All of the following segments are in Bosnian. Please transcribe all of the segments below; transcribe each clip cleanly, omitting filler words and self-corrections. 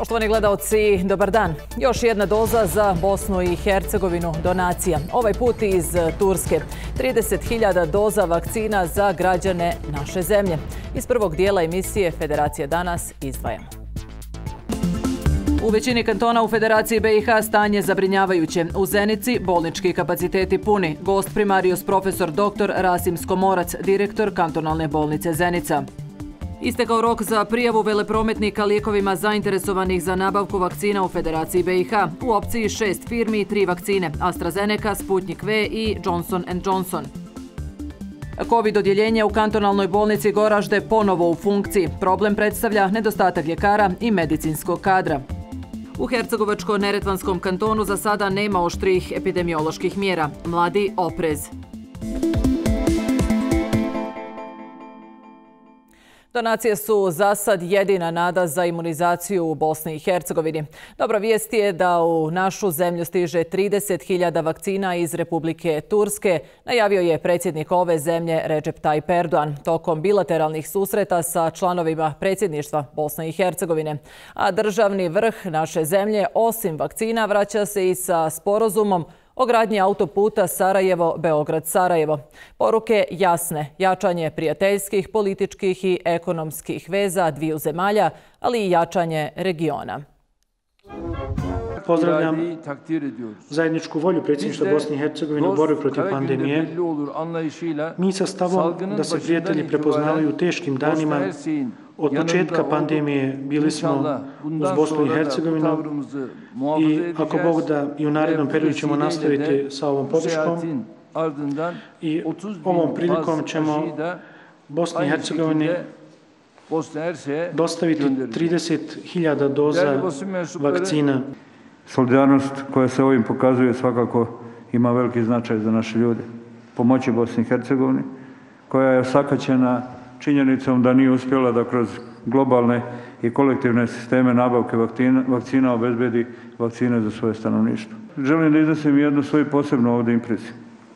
Poštovani gledaoci, dobar dan. Još jedna doza za Bosnu i Hercegovinu donacija. Ovaj put iz Turske. 30.000 doza vakcina za građane naše zemlje. Iz prvog dijela emisije Federacija danas izdvajamo. U većini kantona u Federaciji BiH stanje zabrinjavajuće. U Zenici bolnički kapaciteti puni. Gost primarius profesor dr. Rasim Skomorac, direktor kantonalne bolnice Zenica. Istekao rok za prijavu veleprometnika lijekovima zainteresovanih za nabavku vakcina u Federaciji BiH. U opciji 6 firmi i 3 vakcine: AstraZeneca, Sputnik V i Johnson & Johnson. Covid odjeljenje u kantonalnoj bolnici Goražde ponovo u funkciji. Problem predstavlja nedostatak ljekara i medicinskog kadra. U Hercegovačko-neretvanskom kantonu za sada nema oštrih epidemioloških mjera. Mladi oprez. Donacije su za sad jedina nada za imunizaciju u Bosni i Hercegovini. Dobra vijest je da u našu zemlju stiže 30.000 vakcina iz Republike Turske, najavio je predsjednik ove zemlje Recep Tayyip Erdogan tokom bilateralnih susreta sa članovima predsjedništva Bosne i Hercegovine. A državni vrh naše zemlje osim vakcina vraća se i sa sporazumom o gradnji autoputa Sarajevo-Beograd-Sarajevo. Poruke jasne: jačanje prijateljskih, političkih i ekonomskih veza dviju zemalja, ali i jačanje regiona. Pozdravljam zajedničku volju predsjedništva Bosne i Hercegovine u borbi protiv pandemije. Mi sa stavom da se prijatelji prepoznavaju u teškim danima. Od početka pandemije bili smo uz Bosnu i Hercegovinu i ako Bog da i u narednom periodu ćemo nastaviti sa ovom podrškom i ovom prilikom ćemo Bosni i Hercegovini dostaviti 30.000 doza vakcina. Solidarnost koja se ovim pokazuje svakako ima veliki značaj za naše ljude. Pomoći Bosni i Hercegovini koja je osakaćena činjenicom da nije uspjela da kroz globalne i kolektivne sisteme nabavke vakcina obezbedi vakcine za svoje stanovništvo. Želim da iznesem jednu svoju posebnu ovdje impresiju.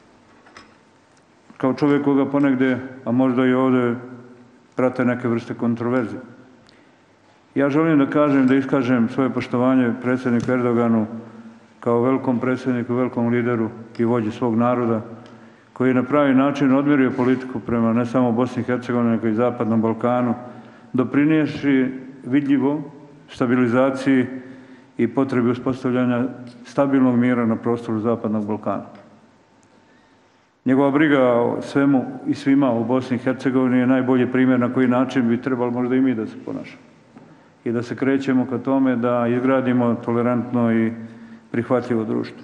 Kao čovjek koga ponegdje, a možda i ovdje, prate neke vrste kontroverze. Ja želim da kažem, da iskažem svoje poštovanje predsjedniku Erdoganu kao velikom predsjedniku, velikom lideru i vođi svog naroda, koji je na pravi način odmjerio politiku prema ne samo Bosni i Hercegovini, nego i Zapadnom Balkanu, doprinijevši vidljivo stabilizaciji i potrebi uspostavljanja stabilnog mira na prostoru Zapadnog Balkana. Njegova briga o svemu i svima u Bosni i Hercegovini je najbolji primjer na koji način bi trebalo možda i mi da se ponašamo i da se krećemo ka tome da izgradimo tolerantno i prihvatljivo društvo.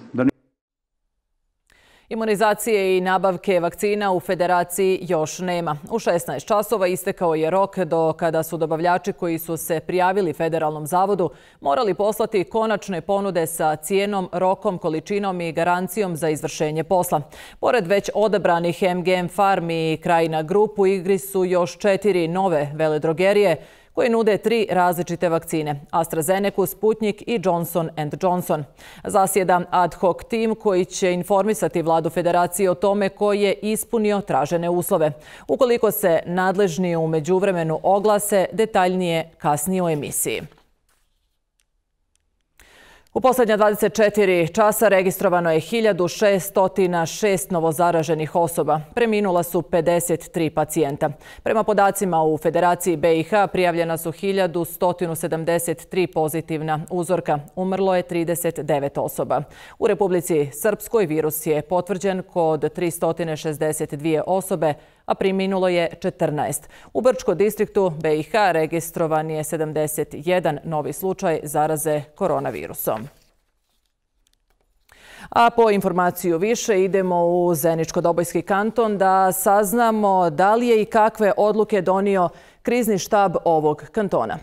Imunizacije i nabavke vakcina u Federaciji još nema. U 16 časova istekao je rok do kada su dobavljači koji su se prijavili Federalnom zavodu morali poslati konačne ponude sa cijenom, rokom, količinom i garancijom za izvršenje posla. Pored već odabranih MGM Farm i Krajina Group u igri su još 4 nove veledrogerije koje nude 3 različite vakcine: AstraZeneca, Sputnik i Johnson & Johnson. Zasjeda ad hoc tim koji će informisati vladu Federacije o tome ko je ispunio tražene uslove. Ukoliko se nadležni u međuvremenu oglase, detaljnije kasnije u emisiji. U posljednja 24 časa registrovano je 1606 novozaraženih osoba. Preminula su 53 pacijenta. Prema podacima u Federaciji BiH prijavljena su 1173 pozitivna uzorka. Umrlo je 39 osoba. U Republici Srpskoj virus je potvrđen kod 362 osobe, a preminulo je 14. U Brčko distriktu BiH registrovan je 71 novi slučaj zaraze koronavirusom. A po informaciju više idemo u Zeničko-Dobojski kanton da saznamo da li je i kakve odluke donio krizni štab ovog kantona.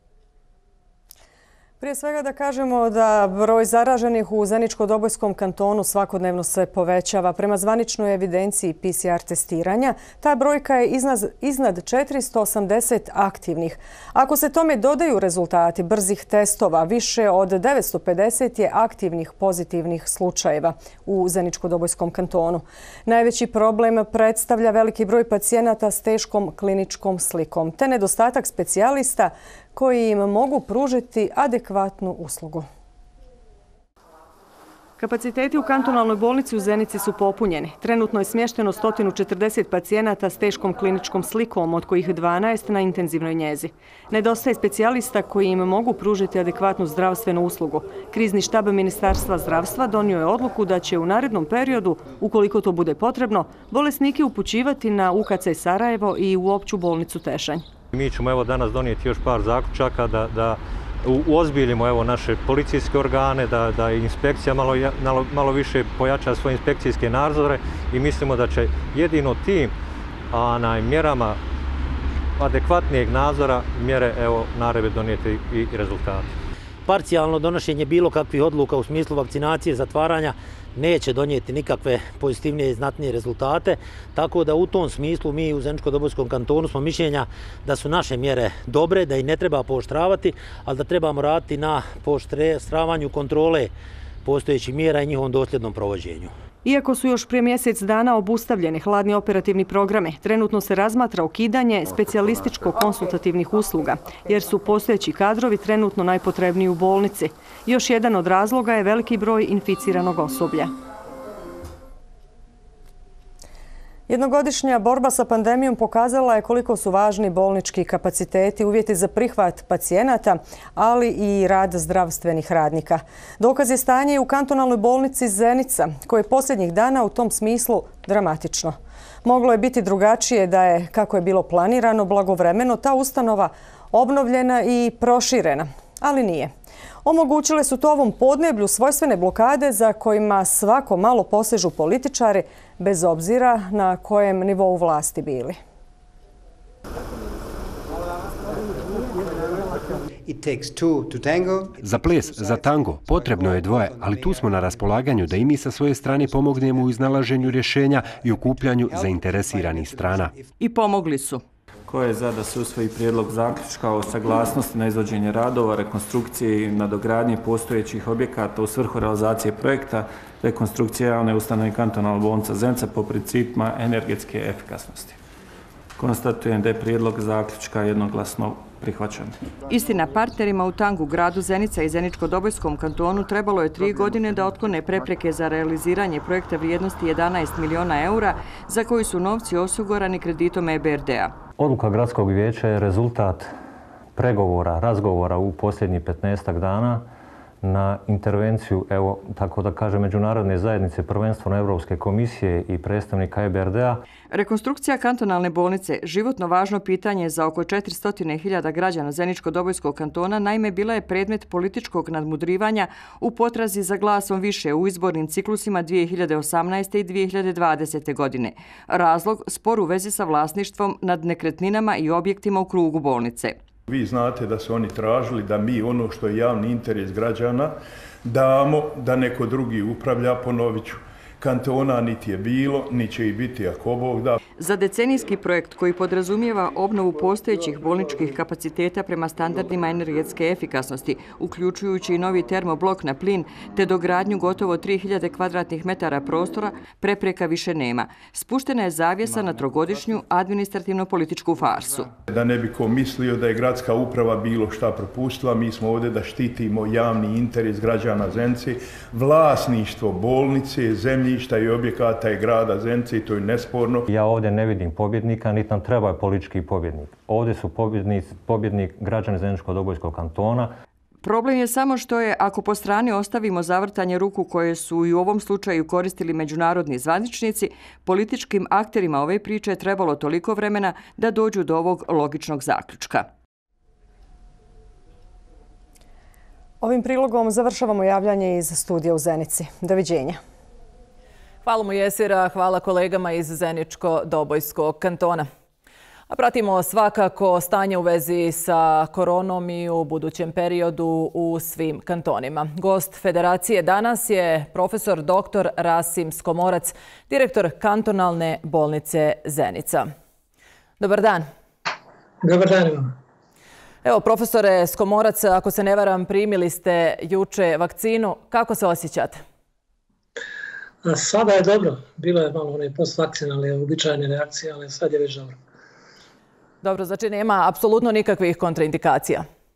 Prije svega da kažemo da broj zaraženih u Zeničko-Dobojskom kantonu svakodnevno se povećava. Prema zvaničnoj evidenciji PCR testiranja, ta brojka je iznad 480 aktivnih. Ako se tome dodaju rezultati brzih testova, više od 950 je aktivnih pozitivnih slučajeva u Zeničko-Dobojskom kantonu. Najveći problem predstavlja veliki broj pacijenata s teškom kliničkom slikom, te nedostatak specijalista koji im mogu pružiti adekvatnu uslugu. Kapaciteti u kantonalnoj bolnici u Zenici su popunjeni. Trenutno je smješteno 140 pacijenata s teškom kliničkom slikom, od kojih 12 na intenzivnoj njezi. Nedostaje specijalista koji im mogu pružiti adekvatnu zdravstvenu uslugu. Krizni štab Ministarstva zdravstva donio je odluku da će u narednom periodu, ukoliko to bude potrebno, bolesnike upućivati na UKC Sarajevo i u opću bolnicu Tešanj. Mi ćemo danas donijeti još par zaključaka da uozbiljimo naše policijske organe, da inspekcija malo više pojača svoje inspekcijske nadzore i mislimo da će jedino tim mjerama adekvatnijeg nadzora mjere naredbe donijeti i rezultate. Parcijalno donošenje bilo kakvih odluka u smislu vakcinacije, zatvaranja neće donijeti nikakve pozitivnije i znatnije rezultate, tako da u tom smislu mi u Zeničko-Dobojskom kantonu smo mišljenja da su naše mjere dobre, da ih ne treba pooštravati, ali da trebamo raditi na pooštravanju kontrole postojećih mjera i njihovom dosljednom provođenju. Iako su još prije mjesec dana obustavljeni hladni operativni programi, trenutno se razmatra ukidanje specijalističko-konsultativnih usluga, jer su postojeći kadrovi trenutno najpotrebniji u bolnici. Još jedan od razloga je veliki broj inficiranog osoblja. Jednogodišnja borba sa pandemijom pokazala je koliko su važni bolnički kapaciteti, uvjeti za prihvat pacijenata, ali i rad zdravstvenih radnika. Dokaz je stanje i u kantonalnoj bolnici Zenica, koje je posljednjih dana u tom smislu dramatično. Moglo je biti drugačije da je, kako je bilo planirano, blagovremeno ta ustanova obnovljena i proširena, ali nije. Omogućile su to ovom podneblju svojstvene blokade za kojima svako malo posežu političari, bez obzira na kojem nivou vlasti bili. Za ples, za tango, potrebno je dvoje, ali tu smo na raspolaganju da i mi sa svoje strane pomognemo u iznalaženju rješenja i okupljanju zainteresiranih strana. I pomogli su. Ko je za da se usvoji prijedlog zaključka o saglasnosti na izvođenje radova, rekonstrukcije i nadogradnje postojećih objekata u svrhu realizacije projekta rekonstrukcije javne ustanove kantonalna bolnica Zenica po principima energetske efikasnosti. Konstatujem da je prijedlog zaključka jednoglasno prihvaćen. Istina, partnerima u Tangu, gradu Zenica i Zeničko-Dobojskom kantonu trebalo je 3 godine da otklone prepreke za realiziranje projekta vrijednosti 11 miliona eura, za koji su novci osigurani kreditom EBRD-a. Odluka gradskog vijeća je rezultat pregovora, razgovora u posljednjih 15 dana na intervenciju, tako da kažem, međunarodne zajednice, prvenstveno Europske komisije i predstavnika EBRD-a. Rekonstrukcija kantonalne bolnice, životno važno pitanje za oko 400.000 građana Zeničko-Dobojskog kantona, naime bila je predmet političkog nadmudrivanja u potrazi za glasom više u izbornim ciklusima 2018. i 2020. godine. Razlog, spor u vezi sa vlasništvom nad nekretninama i objektima u krugu bolnice. Vi znate da su oni tražili da mi ono što je javni interes građana damo da neko drugi upravlja, ponovit ću. Kantona niti je bilo, ni će i biti ako Bog da. Za decenijski projekt koji podrazumijeva obnovu postojećih bolničkih kapaciteta prema standardima energetske efikasnosti, uključujući i novi termoblok na plin, te dogradnju gotovo 3000 kvadratnih metara prostora, prepreka više nema. Spuštena je zavjesa na 3-godišnju administrativno-političku farsu. Da ne bi ko mislio da je gradska uprava bilo šta propustila, mi smo ovdje da štitimo javni interes građana Zenice, vlasništvo bolnice, zemljišta i objekata i grada Zenice, i to je nesporno. Ja ovdje ne vidim pobjednika, niti nam treba politički pobjednik. Ovdje su pobjednik građani Zeničko-Dobojskog kantona. Problem je samo što je, ako po strani ostavimo zavrtanje ruku koje su i u ovom slučaju koristili međunarodni zvaničnici, političkim akterima ove priče je trebalo toliko vremena da dođu do ovog logičnog zaključka. Ovim prilogom završavamo javljanje iz studija u Zenici. Doviđenja. Hvala mu Jesira, hvala kolegama iz Zeničko-Dobojskog kantona. A pratimo svakako stanje u vezi sa koronom i u budućem periodu u svim kantonima. Gost Federacije danas je profesor dr. Rasim Skomorac, direktor kantonalne bolnice Zenica. Dobar dan. Dobar dan. Evo, profesore Skomorac, ako se ne varam, primili ste juče vakcinu. Kako se osjećate? Sada je dobro. Bilo je malo one postvakcinalne uobičajene reakcije, ali sad je već dobro. Dobro, znači nema apsolutno nikakvih kontraindikacija?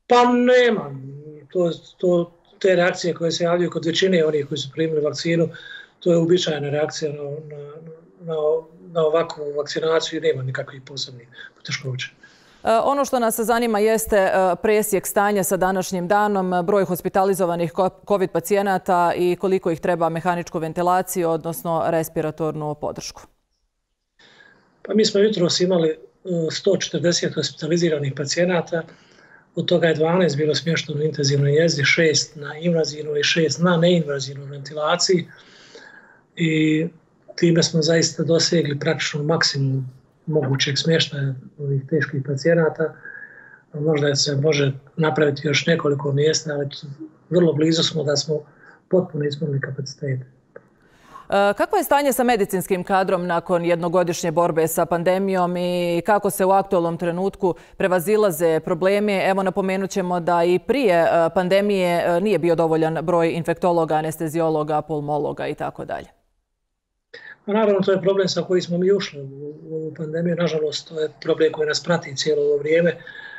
Pa nema. Te reakcije koje se javljaju kod većine onih koji su primili vakcinu, to je uobičajena reakcija na ovakvu vakcinaciju i nema nikakvih posebnih poteškoća. Ono što nas zanima jeste presjek stanja sa današnjim danom, broj hospitalizovanih COVID pacijenata i koliko ih treba mehaničku ventilaciju, odnosno respiratornu podršku. Pa mi smo jutros imali 140 hospitaliziranih pacijenata, od toga je 12 bilo smješteno u intenzivnoj njezi, 6 na invazivnoj i 6 na neinvazivnoj ventilaciji. I time smo zaista dosegli praktično maksimum mogućeg smještaja ovih teških pacijenata. Možda se može napraviti još nekoliko mjesta, ali vrlo blizu smo da smo potpuno ispunili kapacitete. Kakvo je stanje sa medicinskim kadrom nakon jednogodišnje borbe sa pandemijom i kako se u aktualnom trenutku prevazilaze problemi? Evo, napomenut ćemo da i prije pandemije nije bio dovoljan broj infektologa, anesteziologa, pulmologa i tako dalje. Naravno, to je problem sa kojim smo mi ušli u pandemiju. Nažalost, to je problem koji nas prati cijelo ovo vrijeme.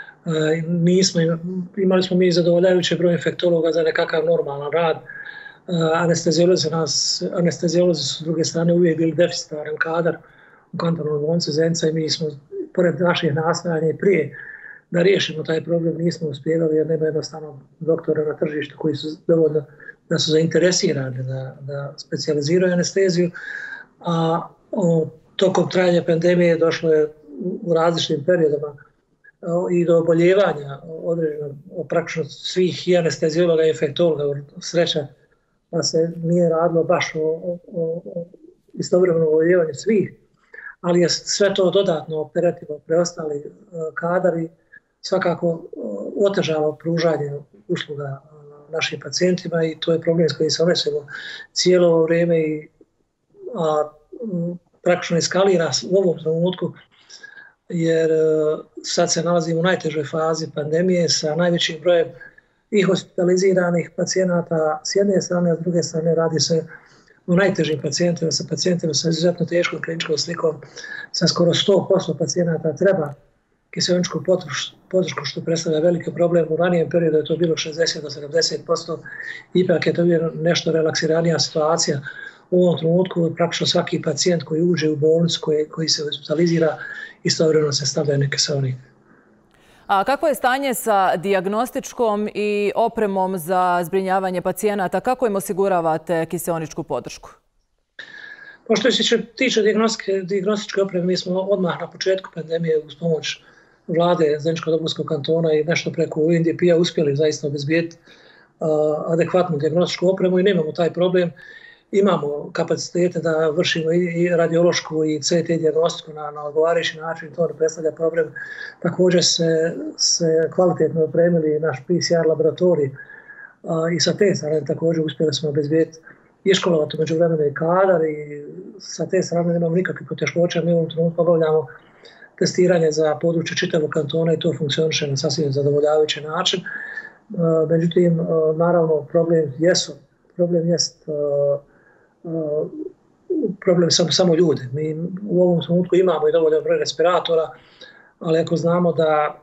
Imali smo mi zadovoljavajući broj infektologa za nekakav normalan rad. Anesteziolozi su s druge strane uvijek bili deficitaran kadar u kantonalnoj bolnici Zenica i mi smo, pored naših nastojanja i prije da riješimo taj problem, nismo uspjevali jer nema jednostavno doktora na tržištu koji su dovoljno da su zainteresirani da specijaliziraju anesteziju, a tokom trajanja pandemije došlo je u različitim periodima i do oboljevanja određenog praktično svih i anesteziologa i infektologa. Sreća da se nije radilo baš o istovremenom oboljevanju svih, ali je sve to dodatno operativno preostali kadar i svakako otežalo pružanje usluga našim pacijentima i to je problem s kojim se nosimo cijelo ovo vrijeme i praktično eskalira u ovom trenutku jer sad se nalazimo u najtežoj fazi pandemije sa najvećim brojem i hospitaliziranih pacijenata s jedne strane, a s druge strane radi se o najtežim pacijentima sa izuzetno teškom kliničkom slikom, sa skoro 100% pacijenata treba kiseoničku podršku, što predstavlja veliki problem. U ranijem periodu je to bilo 60 do 70%, ipak je to bilo nešto relaksiranija situacija. U ovom trenutku praktično svaki pacijent koji uđe u bolnicu, koji se hospitalizira, istovremeno se stavlja neke kiseonik. A kako je stanje sa dijagnostičkom i opremom za zbrinjavanje pacijenata? Kako im osiguravate kiseoničku podršku? Što se tiče dijagnostičke opreme, mi smo odmah na početku pandemije uz pomoć vlade Zeničko-Dobojskog kantona i nešto preko UNDP-a uspjeli zaista obezbijeti adekvatnu dijagnostičku opremu i nemamo taj problem. Imamo kapacitete da vršimo i radiološku i CT dijagnostiku na odgovarajući način, to ne predstavlja problem. Također se kvalitetno opremili naš PCR laboratorij i sa te strane također uspjeli smo obezbijeti i školovati međuvremeno i kadar i sa te strane nemamo nikakvih poteškoća. Mi u ovom trenutku obavljamo testiranje za područje čitavog kantona i to funkcioniše na sasvim zadovoljavajući način. Međutim, naravno, problem samo ljudi. Mi u ovom trenutku imamo i dovoljan broj respiratora, ali ako znamo da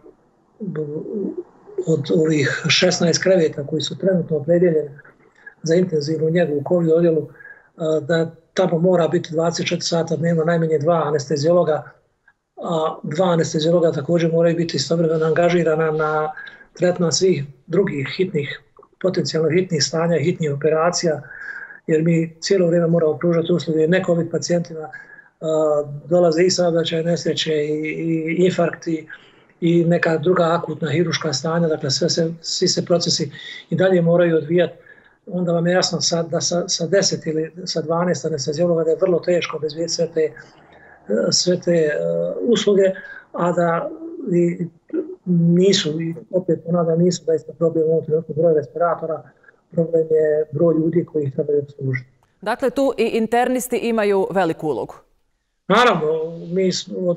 od ovih 16 kreveta koji su trenutno opredjeljeni za intenzivnu njegu u COVID odjelu, da tamo mora biti 24 sata dnevno najmanje 2 anesteziologa, a 2 anesteziologa također moraju biti istovremeno angažirana na tretman svih drugih potencijalno hitnih stanja i hitnih operacija, jer mi cijelo vrijeme moramo pružati usluge ne COVID pacijentima, dolaze i saobraćajne nesreće i infarkti i neka druga akutna hiruška stanja, dakle svi se procesi i dalje moraju odvijati. Onda vam je jasno da sa 10 ili sa 12 anesteziologa da je vrlo teško obezbijeti sve te usluge, a da nisu, opet ponavljam, nisu zaista problem u ovom trenutku broj respiratora, problem je broj ljudi koji ih trebaju služiti. Dakle, tu i internisti imaju veliku ulogu. Naravno, mi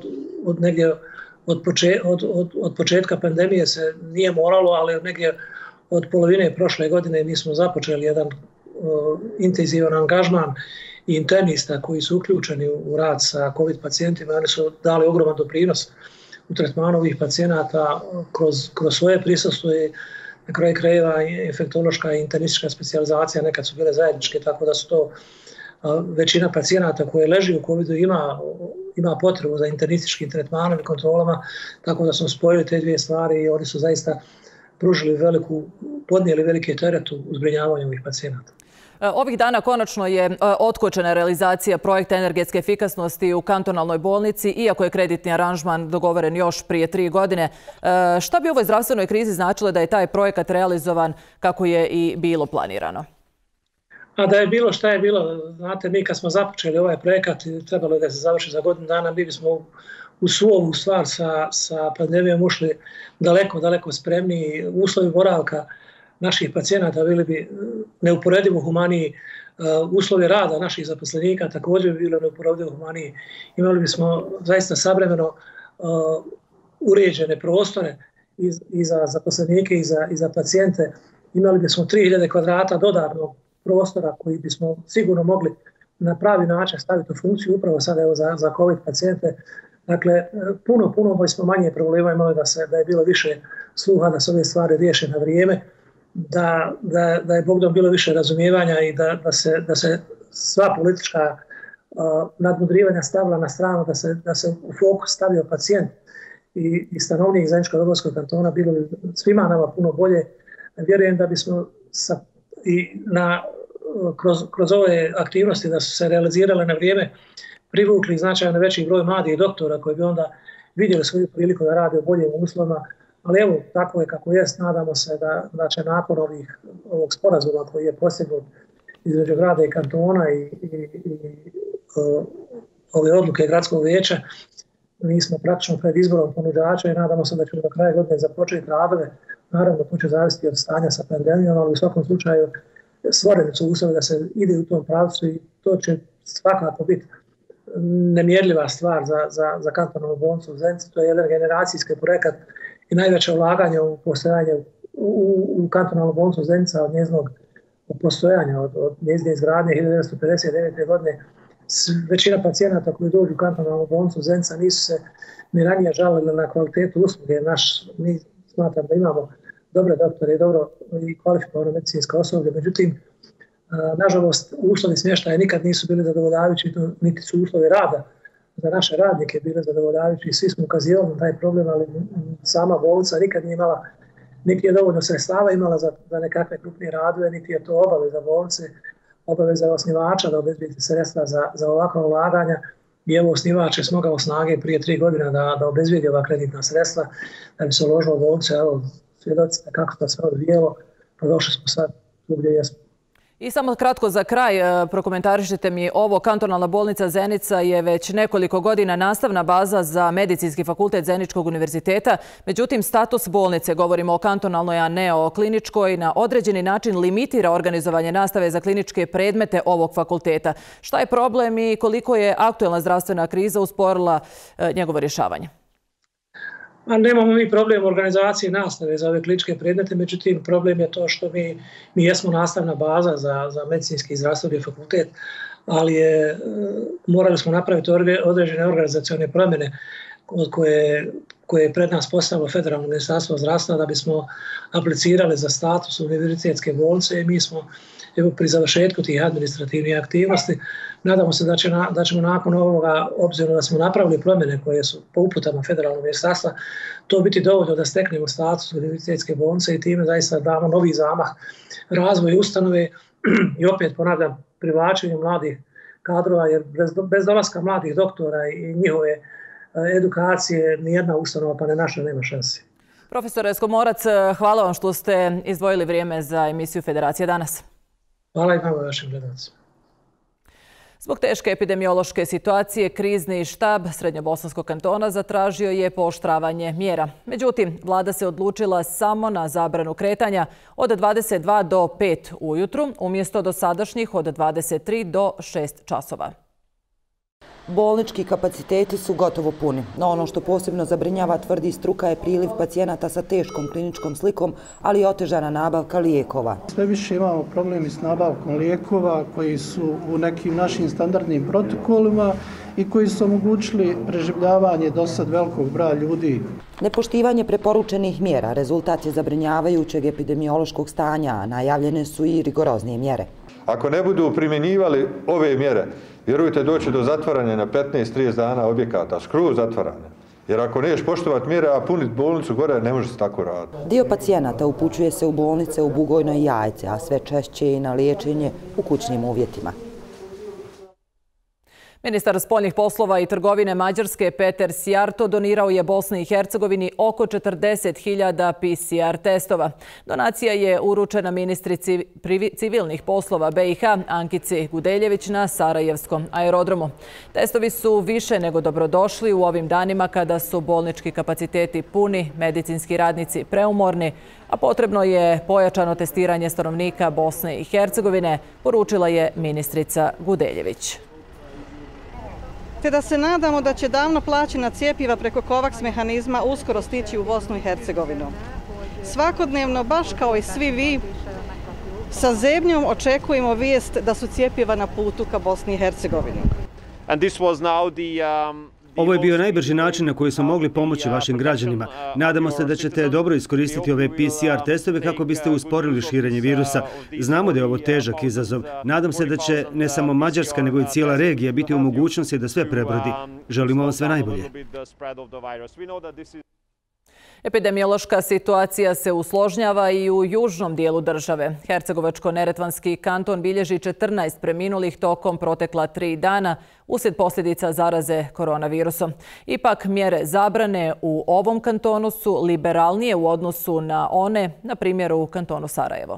od početka pandemije se nije moralo, ali negdje od polovine prošle godine mi smo započeli jedan intenzivan angažman i internista koji su uključeni u rad sa COVID pacijentima. Oni su dali ogroman doprinos u tretmanu ovih pacijenata kroz svoje prisustvo i na kraju krajeva infektološka i internistička specijalizacija nekad su bile zajedničke, tako da su to većina pacijenata koje leži u COVID-u ima potrebu za internističkim tretmanom i kontrolama, tako da smo spojili te dvije stvari i oni su zaista podnijeli velike teret u zbrinjavanju ovih pacijenata. Ovih dana konačno je otkočena realizacija projekta energetske efikasnosti u kantonalnoj bolnici, iako je kreditni aranžman dogovoren još prije 3 godine. Šta bi u ovoj zdravstvenoj krizi značilo da je taj projekat realizovan kako je i bilo planirano? A da je bilo šta je bilo, znate, mi kad smo započeli ovaj projekat, trebalo je da se završi za godinu dana, mi bismo u svu ovu stvar sa pandemijom ušli daleko spremniji. Uslovi boravka naših pacijenata bili bi neuporedivo humaniji, uslovi rada naših zaposlenika također bi bili neuporedivo humaniji. Imali bismo zaista savremeno uređene prostore i za zaposlenike i za pacijente. Imali bismo 3000 kvadrata dodatnog prostora koji bismo sigurno mogli na pravi način staviti u funkciju upravo sada za COVID pacijente. Dakle, puno bismo manje problema imali da je bilo više sluha, da se ove stvari riješe na vrijeme, da je Bogdom bilo više razumijevanja i da se sva politička nadmudrivanja stavila na stranu, da se u fokus stavio pacijent i stanovnik Zeničko-Dobojskog kantona, bilo bi svima nama puno bolje. Vjerujem da bismo kroz ove aktivnosti da su se realizirale na vrijeme privukli značajno veći broj mladih doktora koji bi onda vidjeli svoju priliku da rade u boljim uslovima. Ali evo, tako je kako jest, nadamo se da će nakon ovog sporazuma koji je postignut između grada i kantona i ove odluke gradskog vijeća, mi smo praktično pred izborom ponuđača i nadamo se da ćemo do kraja godine započeti radove. Naravno, to će zavisiti od stanja sa pandemijom, ali u svakom slučaju stvoreni su uslovi da se ide u tom pravcu i to će svakako biti nemjerljiva stvar za kantonalnu bolnicu u Zenici. To je jedan generacijski projekat i najveće ulaganje u postojanje u kantonalnu bolnicu Zenica od njezinog postojanja, od njezine izgradnje 1959. godine. Većina pacijenata koji dođu u kantonalnu bolnicu Zenica nisu se ni ranije žalili na kvalitetu usluge. Mi smatram da imamo dobre doktore i dobro i kvalifikovano medicinsko osoblje, međutim, nažalost, uslovi smještaja nikad nisu bili zadovoljavajući, niti su uslovi rada za naše radnike bile zadovoljavajući. Svi smo ukazivali na taj problem, ali sama bolnica nikad nije imala, niti je dovoljno sredstava imala za nekakve krupnije radove, niti je to obaveza bolnice, obaveza osnivača da obezbedi sredstva za ovakva ulaganja. I evo, osnivač je smogao snage prije 3 godine da obezbedi ova kreditna sredstva, da bi se uložilo u bolnice. Evo, svjedoci kako to sve odvijelo, pa došli smo sad tu gdje jesmo. I samo kratko za kraj, prokomentarišite mi ovo. Kantonalna bolnica Zenica je već nekoliko godina nastavna baza za Medicinski fakultet Zeničkog univerziteta. Međutim, status bolnice, govorimo o kantonalnoj, a ne o kliničkoj, na određeni način limitira organizovanje nastave za kliničke predmete ovog fakulteta. Šta je problem i koliko je aktuelna zdravstvena kriza usporila njegovo rješavanje? Nemamo mi problem u organizaciji nastave za ove kliničke predmete, međutim problem je to što mi jesmo nastavna baza za medicinski i zdravstveni fakultet, ali morali smo napraviti određene organizacione promjene koje je pred nas postavilo Federalno ministarstvo zdravstva da bismo aplicirali za status univerzitetske bolnice i mi smo pri završetku tih administrativnih aktivnosti. Nadamo se da ćemo nakon ovoga, obzirom da smo napravili promjene koje su po uputama Federalnog ministarstva, to biti dovoljno da steknemo status univerzitetske bolnice i time zaista damo novi zamah razvoju ustanove i opet ponavljam privlačenju mladih kadrova, jer bez dolaska mladih doktora i njihove edukacije nijedna ustanova pa ne naša nema šanse. Profesor Skomorac, hvala vam što ste izdvojili vrijeme za emisiju Federacije danas. Hvala i vama vašim gledalcima. Zbog teške epidemiološke situacije, krizni štab Srednjobosanskog kantona zatražio je pooštravanje mjera. Međutim, vlada se odlučila samo na zabranu kretanja od 22 do 5 ujutru, umjesto dosadašnjih od 23 do 6 časova. Bolnički kapaciteti su gotovo puni, no ono što posebno zabrinjava, tvrdi struka, je priliv pacijenata sa teškom kliničkom slikom, ali i otežana nabavka lijekova. Sve više imamo problemi s nabavkom lijekova koji su u nekim našim standardnim protokolima i koji su omogućili preživljavanje dosad velikog broja ljudi. Nepoštivanje preporučenih mjera rezultat je zabrinjavajućeg epidemiološkog stanja, a najavljene su i rigoroznije mjere. Ako ne budu primjenjivali ove mjere, vjerujte, doći do zatvaranja na 15-30 dana objekata, skroz zatvaranja. Jer ako neš poštovati mjere, a puniti bolnicu gore, ne može se tako raditi. Dio pacijenata upućuje se u bolnice u Bugojno i Jajce, a sve češće i na liječenje u kućnim uvjetima. Ministar spoljnih poslova i trgovine Mađarske Peter Sjarto donirao je Bosni i Hercegovini oko 40.000 PCR testova. Donacija je uručena ministrici civilnih poslova BiH Ankici Gudeljević na Sarajevskom aerodromu. Testovi su više nego dobrodošli u ovim danima kada su bolnički kapaciteti puni, medicinski radnici preumorni, a potrebno je pojačano testiranje stanovnika Bosne i Hercegovine, poručila je ministrica Gudeljević. Te da se nadamo da će davno plaćena cjepiva preko COVAX mehanizma uskoro stići u Bosnu i Hercegovinu. Svakodnevno, baš kao i svi vi, sa zebnjom očekujemo vijest da su cjepiva na putu ka Bosni i Hercegovini. Ovo je bio najbrži način na koji smo mogli pomoći vašim građanima. Nadamo se da ćete dobro iskoristiti ove PCR testove kako biste usporili širenje virusa. Znamo da je ovo težak izazov. Nadam se da će ne samo Mađarska, nego i cijela regija biti u mogućnosti da sve prebrodi. Želimo vam sve najbolje. Epidemiološka situacija se usložnjava i u južnom dijelu države. Hercegovačko-neretvanski kanton bilježi 14 preminulih tokom protekla 3 dana uslijed posljedica zaraze koronavirusom. Ipak mjere zabrane u ovom kantonu su liberalnije u odnosu na one, na primjer u kantonu Sarajevo.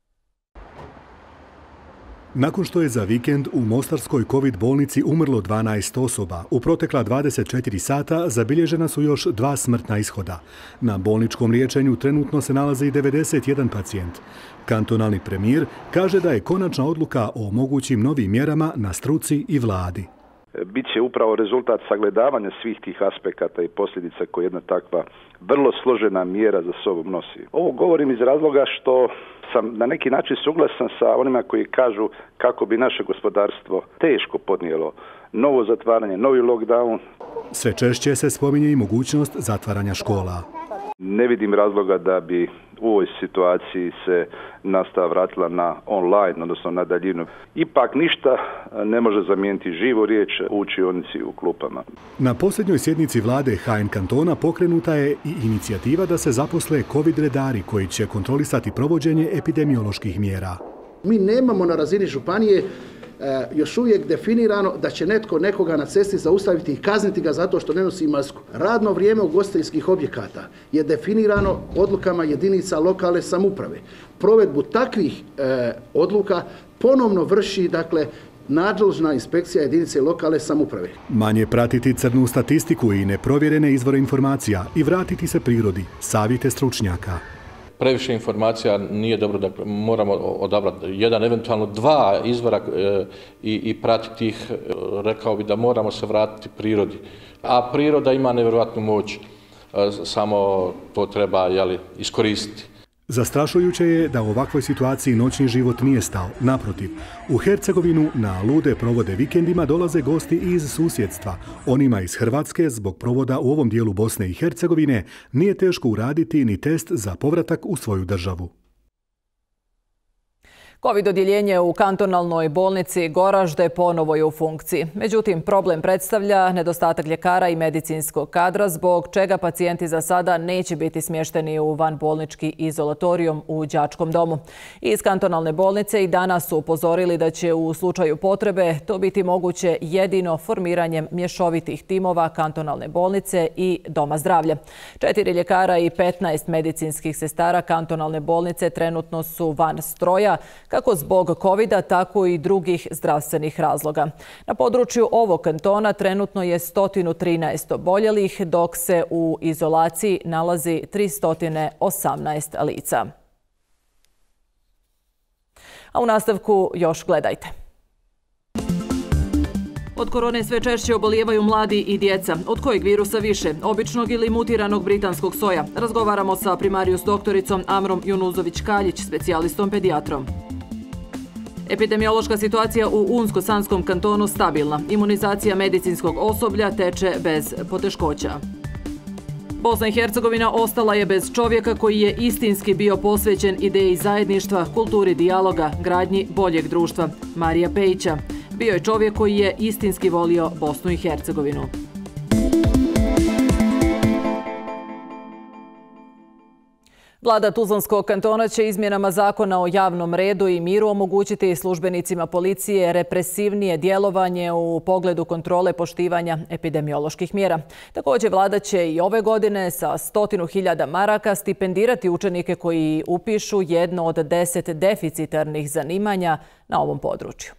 Nakon što je za vikend u Mostarskoj COVID bolnici umrlo 12 osoba, u protekla 24 sata zabilježena su još 2 smrtna ishoda. Na bolničkom liječenju trenutno se nalazi 91 pacijent. Kantonalni premijer kaže da je konačna odluka o mogućim novim mjerama na struci i vladi. Biće upravo rezultat sagledavanja svih tih aspekata i posljedica koje jedna takva vrlo složena mjera za sobom nosi. Ovo govorim iz razloga što sam na neki način suglasan sa onima koji kažu kako bi naše gospodarstvo teško podnijelo novo zatvaranje, novi lockdown. Sve češće se spominje i mogućnost zatvaranja škola. Ne vidim razloga da bi u ovoj situaciji se nastava vratila na online, odnosno na daljinu. Ipak ništa ne može zamijeniti živu riječ u učionici u klupama. Na posljednjoj sjednici vlade HN kantona pokrenuta je i inicijativa da se zaposle COVID redari koji će kontrolisati provođenje epidemioloških mjera. Mi nemamo na razini županije još uvijek definirano da će netko nekoga na cesti zaustaviti i kazniti ga zato što ne nosi masku. Radno vrijeme ugostiteljskih objekata je definirano odlukama jedinica lokalne samouprave. Provedbu takvih odluka ponovno vrši, nadležna inspekcija jedinice lokalne samouprave. Manje pratiti crnu statistiku i neprovjerene izvore informacija i vratiti se prirodi, savjete stručnjaka. Previše informacija nije dobro, da moramo odabrati jedan, eventualno 2 izvora i pratiti ih. Rekao bi da moramo se vratiti prirodi. A priroda ima nevjerojatnu moć, samo to treba iskoristiti. Zastrašujuće je da u ovakvoj situaciji noćni život nije stao. Naprotiv, u Hercegovinu na lude provode vikendima dolaze gosti iz susjedstva. Onima iz Hrvatske zbog provoda u ovom dijelu Bosne i Hercegovine nije teško uraditi ni test za povratak u svoju državu. COVID odjeljenje u kantonalnoj bolnici Goražde ponovo je u funkciji. Međutim, problem predstavlja nedostatak ljekara i medicinskog kadra, zbog čega pacijenti za sada neće biti smješteni u vanbolnički izolatorijum u đačkom domu. Iz kantonalne bolnice i danas su upozorili da će u slučaju potrebe to biti moguće jedino formiranjem mješovitih timova kantonalne bolnice i doma zdravlja. 4 ljekara i 15 medicinskih sestara kantonalne bolnice trenutno su van stroja, kako zbog COVID-a, tako i drugih zdravstvenih razloga. Na području ovog kantona trenutno je 113 oboljelih, dok se u izolaciji nalazi 318 lica. A u nastavku još gledajte. Od korone sve češće obolijevaju mladi i djeca. Od kojeg virusa više? Običnog ili mutiranog britanskog soja? Razgovaramo sa primarijus doktoricom Amrom Junuzović-Kaljić, specijalistom pedijatrom. Epidemiološka situacija u Unsko-Sanskom kantonu stabilna. Imunizacija medicinskog osoblja teče bez poteškoća. Bosna i Hercegovina ostala je bez čovjeka koji je istinski bio posvećen ideji zajedništva, kulturi dijaloga, gradnji boljeg društva. Marija Pejića. Bio je čovjek koji je istinski volio Bosnu i Hercegovinu. Vlada Tuzlanskog kantona će izmjenama zakona o javnom redu i miru omogućiti službenicima policije represivnije djelovanje u pogledu kontrole poštivanja epidemioloških mjera. Također, vlada će i ove godine sa 100.000 maraka stipendirati učenike koji upišu jedno od 10 deficitarnih zanimanja na ovom području.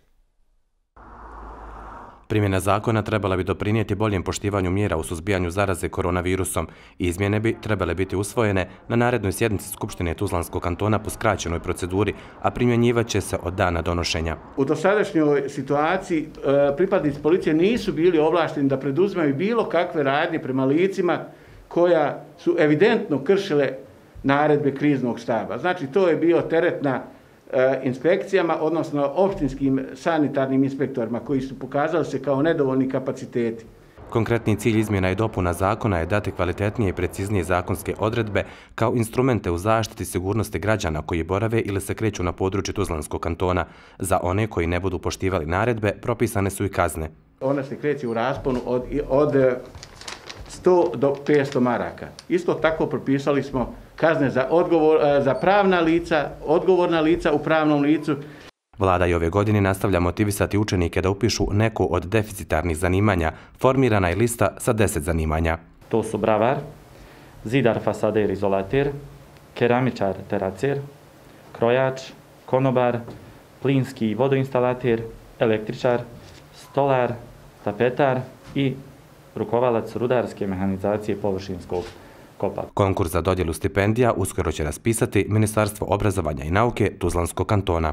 Primjena zakona trebala bi doprinijeti boljem poštivanju mjera u suzbijanju zaraze koronavirusom. Izmjene bi trebale biti usvojene na narednoj sjednici Skupštine Tuzlanskog kantona po skraćenoj proceduri, a primjenjivat će se od dana donošenja. U dosadašnjoj situaciji pripadnici policije nisu bili ovlašteni da preduzimaju bilo kakve radnje prema licima koja su evidentno kršile naredbe kriznog štaba. Znači, to je bio teret na inspekcijama, odnosno opštinskim sanitarnim inspektorima koji su pokazali se kao nedovoljni kapaciteti. Konkretni cilj izmjena i dopuna zakona je dati kvalitetnije i preciznije zakonske odredbe kao instrumente u zaštiti sigurnosti građana koji borave ili se kreću na području Tuzlanskog kantona. Za one koji ne budu poštivali naredbe, propisane su i kazne. Ona se kreće u rasponu od 100 do 500 maraka. Isto tako propisali smo kazne za pravna lica, odgovorna lica u pravnom licu. Vlada i ove godine nastavlja motivisati učenike da upišu neko od deficitarnih zanimanja. Formirana je lista sa 10 zanimanja. To su bravar, zidar fasader izolater, keramičar teracer, krojač, konobar, plinski vodoinstalater, električar, stolar, tapetar i rukovalac rudarske mehanizacije površinskog kopa. Konkurs za dodjelu stipendija uskoro će raspisati Ministarstvo obrazovanja i nauke Tuzlanskog kantona.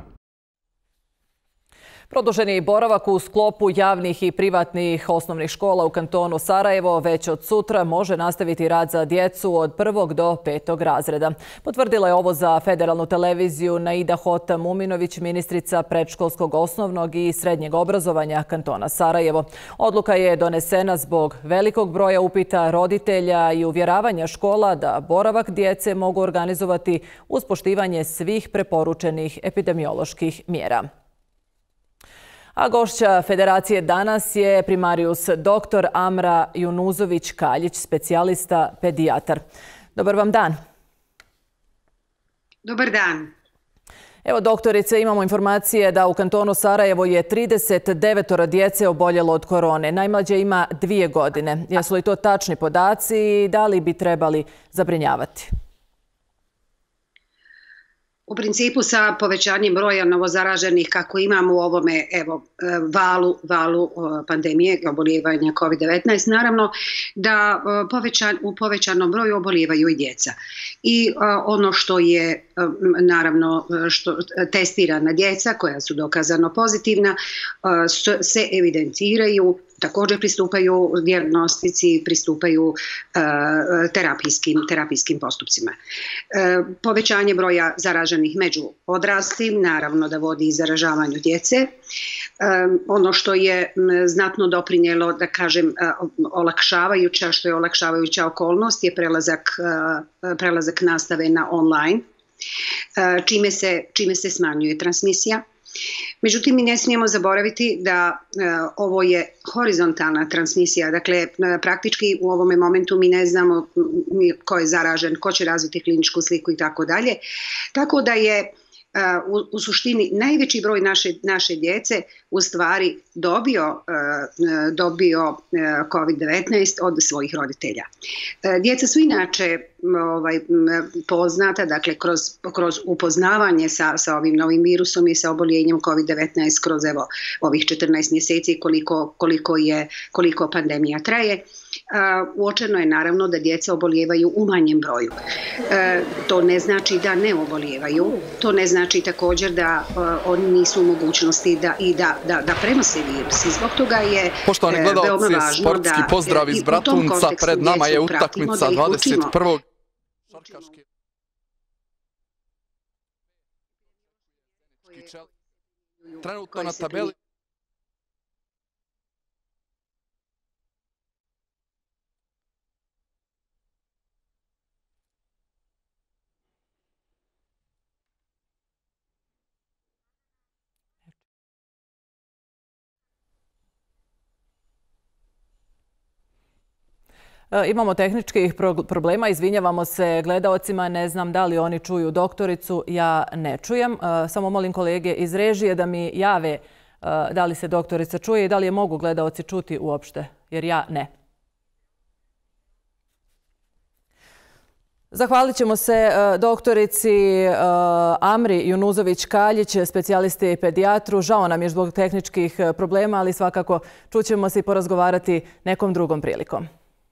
Produženi boravak u sklopu javnih i privatnih osnovnih škola u kantonu Sarajevo već od sutra može nastaviti rad za djecu od 1. do 5. razreda. Potvrdila je ovo za federalnu televiziju Naida Hota Muminović, ministrica predškolskog osnovnog i srednjeg obrazovanja kantona Sarajevo. Odluka je donesena zbog velikog broja upita roditelja i uvjeravanja škola da boravak djece mogu organizovati uz poštivanje svih preporučenih epidemioloških mjera. A gošća Federacije danas je primarijus dr. Amra Junuzović-Kaljić, specijalista pedijatar. Dobar vam dan. Dobar dan. Evo, doktorice, imamo informacije da u kantonu Sarajevo je 39 djece oboljelo od korone. Najmlađe ima 2 godine. Jesu li to tačni podaci i da li bi trebali zabrinjavati? U principu sa povećanjem broja novozaraženih kako imamo u ovome valu pandemije obolijevanja COVID-19, naravno da u povećanom broju obolijevaju i djeca. I ono što je naravno testirana djeca koja su dokazano pozitivna se evidentiraju, također pristupaju dijagnostici, pristupaju terapijskim postupcima. Povećanje broja zaraženih među odraslim naravno da vodi i zaražavanju djece. Ono što je znatno doprinijelo, da kažem, olakšavajuća okolnost je prelazak nastave na online, čime se smanjuje transmisija. Međutim, mi ne smijemo zaboraviti da ovo je horizontalna transmisija, dakle praktički u ovome momentu mi ne znamo ko je zaražen, ko će razviti kliničku sliku i tako dalje. Tako da je u suštini najveći broj naše djece u stvari dobio COVID-19 od svojih roditelja. Djeca su inače poznata, dakle kroz upoznavanje sa ovim novim virusom i sa oboljenjem COVID-19 kroz ovih 14 mjeseci koliko pandemija traje. Uočeno je naravno da djeca obolijevaju u manjem broju. To ne znači da ne obolijevaju, to ne znači također da oni nisu u mogućnosti da prenose virus. I zbog toga je poštovani gledalci, sportski pozdrav iz Bratunca, pred nama je utakmica 21. Trenutno na tabeli Imamo tehničkih problema, izvinjavamo se gledaocima, ne znam da li oni čuju doktoricu, ja ne čujem. Samo molim kolege iz režije da mi jave da li se doktorica čuje i da li je mogu gledaoci čuti uopšte, jer ja ne. Zahvalit ćemo se doktorici Amri Junuzović-Kaljić, specijalisti pedijatru. Žao nam je zbog tehničkih problema, ali svakako čućemo se i porazgovarati nekom drugom prilikom.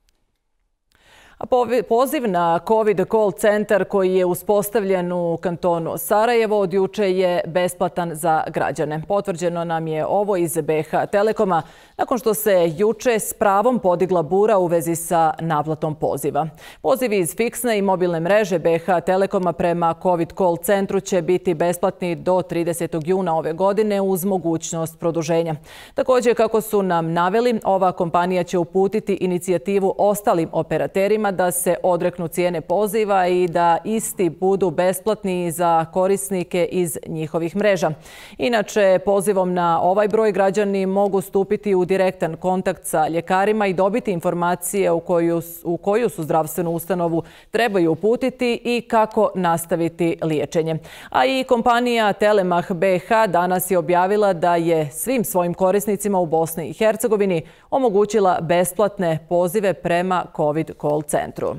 Poziv na COVID call centar koji je uspostavljen u kantonu Sarajevo od juče je besplatan za građane. Potvrđeno nam je ovo iz BH Telekoma nakon što se juče s pravom podigla bura u vezi sa naplatom poziva. Pozivi iz fiksne i mobilne mreže BH Telekoma prema COVID call centru će biti besplatni do 30. juna ove godine uz mogućnost produženja. Također, kako su nam naveli, ova kompanija će uputiti inicijativu ostalim operaterima da se odreknu cijene poziva i da isti budu besplatni za korisnike iz njihovih mreža. Inače, pozivom na ovaj broj građani mogu stupiti u direktan kontakt sa ljekarima i dobiti informacije u koju su zdravstvenu ustanovu trebaju uputiti i kako nastaviti liječenje. A i kompanija Telemach BH danas je objavila da je svim svojim korisnicima u Bosni i Hercegovini omogućila besplatne pozive prema COVID call centru.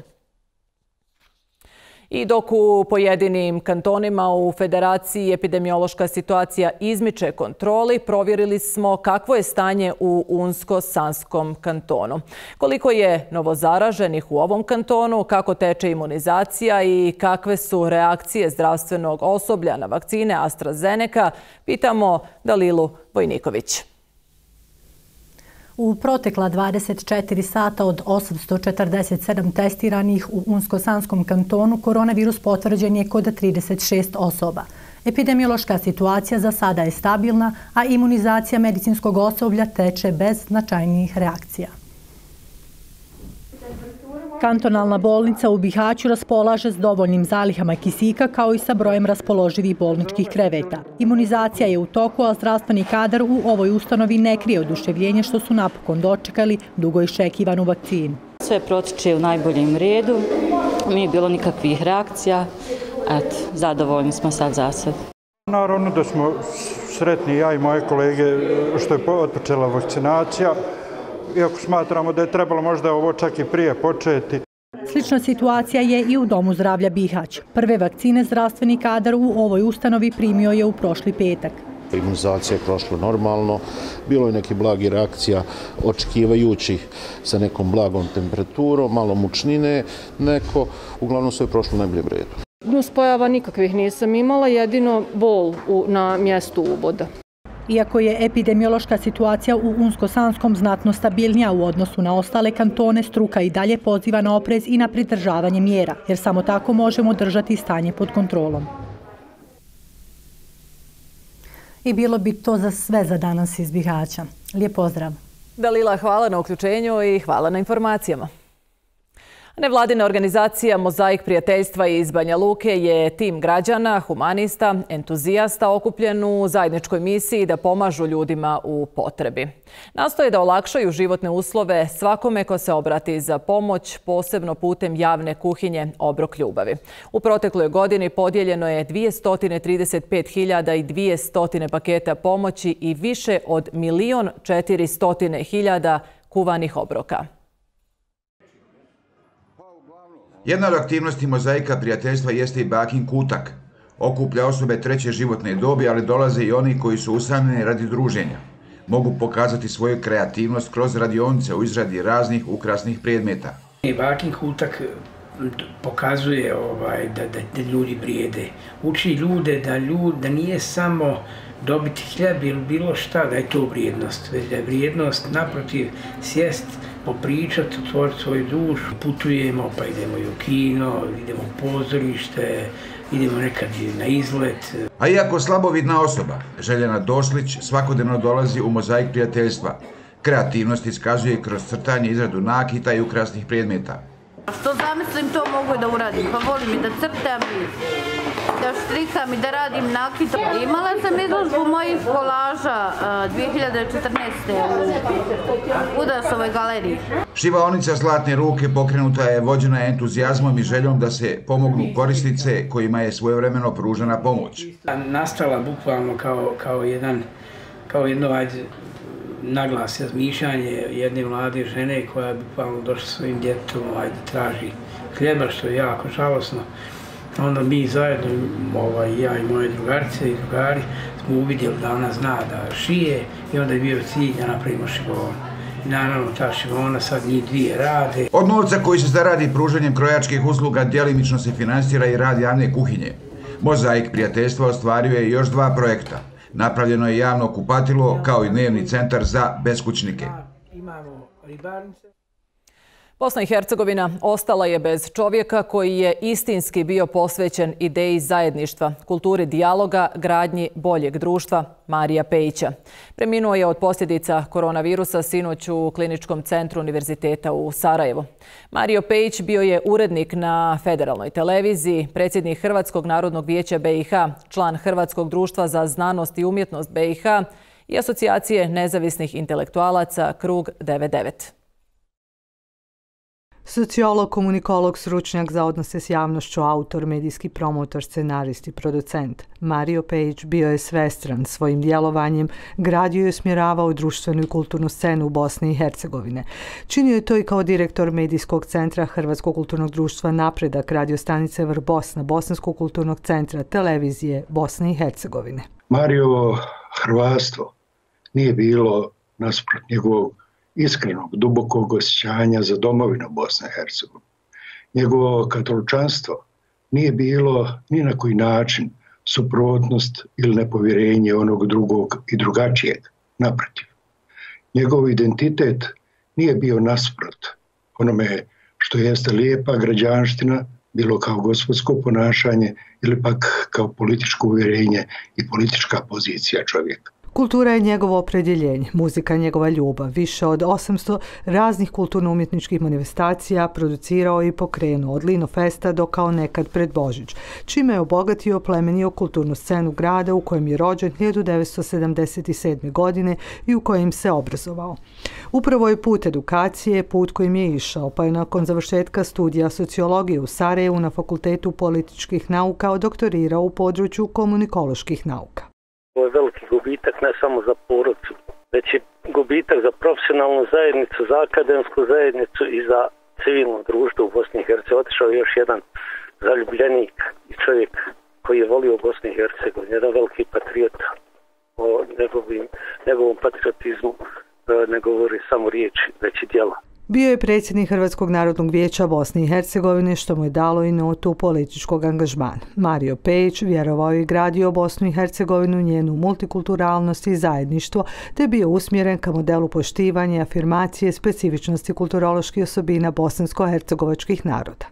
I dok u pojedinim kantonima u Federaciji epidemiološka situacija izmiče kontroli, provjerili smo kakvo je stanje u Unsko-Sanskom kantonu. Koliko je novozaraženih u ovom kantonu, kako teče imunizacija i kakve su reakcije zdravstvenog osoblja na vakcine AstraZeneca, pitamo Dalilu Vojniković. U protekla 24 sata od 847 testiranih u Unsko-Sanskom kantonu koronavirus potvrđen je kod 36 osoba. Epidemiološka situacija za sada je stabilna, a imunizacija medicinskog osoblja teče bez značajnijih reakcija. Kantonalna bolnica u Bihaću raspolaže s dovoljnim zalihama kisika kao i sa brojem raspoloživih bolničkih kreveta. Imunizacija je u toku, a zdravstveni kadar u ovoj ustanovi ne krije oduševljenje što su napokon dočekali dugo iščekivanu vakcinu. Sve protiče u najboljem redu, nije bilo nikakvih reakcija, zadovoljni smo sad za sad. Naravno da smo sretni ja i moje kolege što je otpočela vakcinacija. Iako smatramo da je trebalo možda ovo čak i prije početi. Slična situacija je i u Domu zdravlja Bihać. Prve vakcine zdravstveni kadar u ovoj ustanovi primio je u prošli petak. Imunizacija je prošla normalno, bilo je neke blagi reakcija očekivajući sa nekom blagom temperaturom, malo mučnine, uglavnom sve je prošlo u najboljem redu. Nuspojava nikakvih nisam imala, jedino bol na mjestu uboda. Iako je epidemiološka situacija u Unsko-Sanskom znatno stabilnija u odnosu na ostale kantone, struka i dalje poziva na oprez i na pridržavanje mjera, jer samo tako možemo držati stanje pod kontrolom. I bilo bi to za sve za danas iz Bihaća. Lijep pozdrav. Dalila, hvala na uključenju i hvala na informacijama. Nevladina organizacija Mozaik prijateljstva iz Banja Luke je tim građana, humanista, entuzijasta okupljen u zajedničkoj misiji da pomažu ljudima u potrebi. Nastoje da olakšaju životne uslove svakome ko se obrati za pomoć, posebno putem javne kuhinje Obrok ljubavi. U protekloj godini podijeljeno je 235.200 paketa pomoći i više od 1.400.000 kuvanih obroka. Jedna od aktivnosti Mozaika prijateljstva jeste i Bakin kutak. Okuplja osobe treće životne dobi, ali dolaze i oni koji su usamljeni radi druženja. Mogu pokazati svoju kreativnost kroz radionice u izradi raznih ukrasnih predmeta. Bakin kutak pokazuje da ljudi vrijede. Uči ljude da nije samo dobiti hljeb ili bilo šta, da je to vrijednost. Već da je vrijednost naprotiv sjest popričati, otvoriti svoju dušu. Putujemo, pa idemo i u kino, idemo u pozorište, idemo nekad i na izlet. A iako slabovidna osoba, Željana Doslić svakodnevno dolazi u Mozaik prijateljstva. Kreativnost iskazuje kroz crtanje, izradu nakita i ukrasnih predmeta. Što zamislim, to mogu da uradim. Pa volim i da crtam, da štrikam i da radim nakit. Imala sam izložbu mojih kolaža 2014. u Udasovoj galeriji. Šivaonica Zlatne ruke pokrenuta je vođena entuzijazmom i željom da se pomognu korisnice kojima je svojevremeno pružena pomoć. Nastala bukvalno kao jedno naglas razmišljanje jedne mlade žene koja je bukvalno došla svojim djetetom da traži hljeba, što je jako žalosno. Onda mi zajedno, ja i moje drugarice i drugari, smo uvidjeli da ona zna da šije i onda je bio cilj da napravimo šivonu. I naravno ta šivona sad njih dvije rade. Od novca koji se zaradi pružanjem krojačkih usluga djelimično se finansira i rad javne kuhinje. Mozaik prijateljstva ostvario je još 2 projekta. Napravljeno je javno kupatilo kao i dnevni centar za beskućnike. Bosna i Hercegovina ostala je bez čovjeka koji je istinski bio posvećen ideji zajedništva, kulturi dijaloga, gradnji boljeg društva, Marija Pejića. Preminuo je od posljedica koronavirusa sinoć u Kliničkom centru Univerziteta u Sarajevu. Mario Pejić bio je urednik na Federalnoj televiziji, predsjednik Hrvatskog narodnog vijeća BiH, član Hrvatskog društva za znanost i umjetnost BiH i asocijacije nezavisnih intelektualaca Krug 99. Sociolog, komunikolog, stručnjak za odnose s javnošću, autor, medijski promotor, scenarist i producent. Mario Pejić bio je svestran svojim djelovanjem, gradio i usmjeravao društvenu i kulturnu scenu u Bosni i Hercegovine. Činio je to i kao direktor medijskog centra Hrvatskog kulturnog društva Napredak, radio stanice Vrbosna, Bosanskog kulturnog centra, televizije Bosne i Hercegovine. Mariovo hrvatstvo nije bilo nasuprot njegovog iskrenog, dubokog osjećanja za domovinu Bosne i Hercegovine. Njegovo katoličanstvo nije bilo ni na koji način suprotnost ili nepovjerenje onog drugog i drugačijeg, naprotiv. Njegov identitet nije bio nasuprot onome što jeste lijepa građanština, bilo kao gospodsko ponašanje ili pak kao političko uvjerenje i politička pozicija čovjeka. Kultura je njegovo opredjeljenje, muzika je njegova ljubav. Više od 800 raznih kulturno-umjetničkih manifestacija producirao i pokrenuo od Linofesta do Kao nekad pred Božić, čime je obogatio i oplemenio kulturnu scenu grada u kojem je rođen 1977. godine i u kojem se obrazovao. Upravo je put edukacije put kojim je išao, pa je nakon završetka studija sociologije u Sarajevu na Fakultetu političkih nauka odoktorirao u području komunikoloških nauka. Ovo je veliki gubitak ne samo za porodicu, već i gubitak za profesionalnu zajednicu, za akademsku zajednicu i za civilno društvo u Bosni i Hercegovini. Otišao je još jedan zaljubljenik i čovjek koji je volio Bosni i Hercegovini, jedan veliki patriot. O njegovom patriotizmu ne govori samo riječi, već i djela. Bio je predsjednik Hrvatskog narodnog vijeća Bosne i Hercegovine, što mu je dalo i notu političkog angažmana. Mario Pejić vjerovao i gradio Bosnu i Hercegovinu, njenu multikulturalnost i zajedništvo, te bio usmjeren ka modelu poštivanja i afirmacije specifičnosti kulturoloških osobina bosansko-hercegovačkih naroda.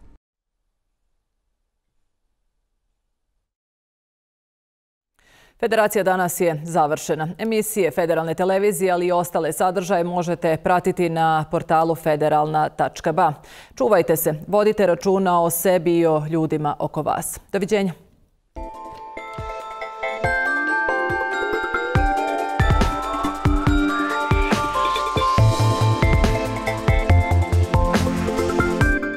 Federacija danas je završena. Emisije Federalne televizije, ali i ostale sadržaje možete pratiti na portalu federalna.ba. Čuvajte se, vodite računa o sebi i o ljudima oko vas. Doviđenja.